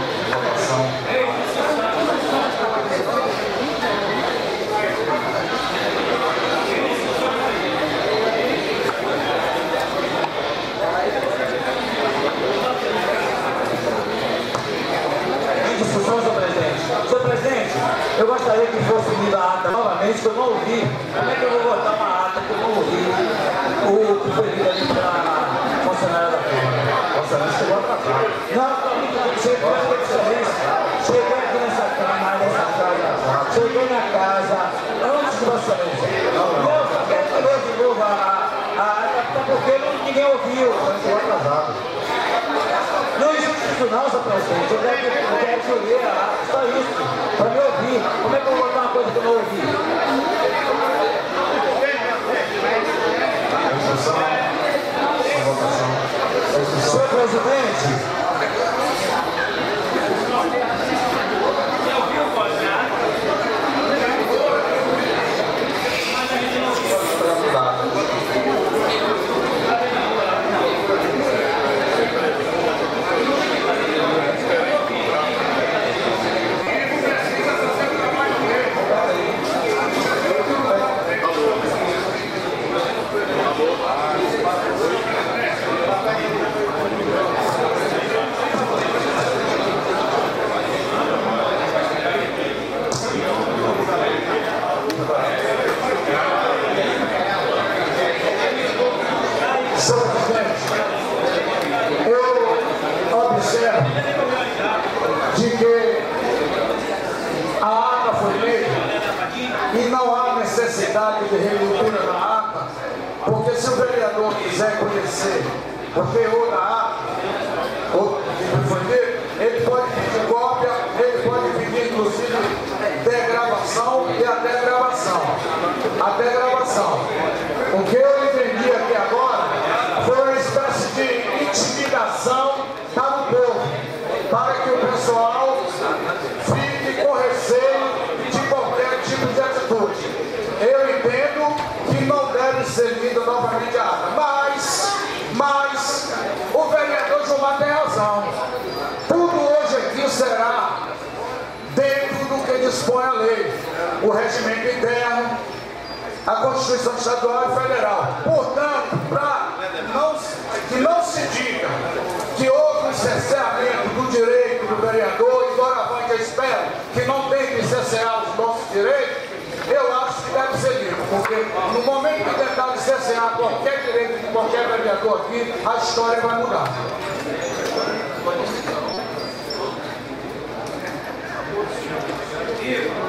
Votação. Senhor presidente, eu gostaria que fosse lida a ata novamente, que eu não ouvi. Como é que eu vou votar uma ata que eu não ouvi? O que foi lido ali para a funcionária da Câmara. Vossa Excelência chegou atrasado. Não, cheguei aqui nessa Câmara, nessa casa, cheguei na casa, antes de Vossa Excelência. Não, quero que eu de novo a ata, porque ninguém ouviu. Chegou atrasado. Não existe isso não, senhor presidente. Eu quero que eu leia a ata, só isso, para me ouvir. Como é que eu vou botar uma coisa que eu não ouvi? Senhor presidente, eu observo de que a ata foi feita e não há necessidade de releitura da ata, porque se o vereador quiser conhecer o teor da ata, o que foi feito, ele pode pedir cópia, ele pode pedir inclusive degravação e até gravação. Até gravação. O que eu entendi aqui agora foi uma espécie de intimidação para o povo, para que o pessoal fique com receio de qualquer tipo de atitude. Eu entendo que não deve ser lida novamente a ata, mas o vereador Gilmar tem razão. Tudo hoje aqui será dentro do que dispõe a lei, o regimento interno, a Constituição Estadual e Federal. Portanto, para que não se diga que houve um cerceamento do direito do vereador, e doravante eu espero que não tem que cercear os nossos direitos, eu acho que deve ser dito, porque no momento que tentar cercear qualquer direito de qualquer vereador aqui, a história vai mudar. Senhor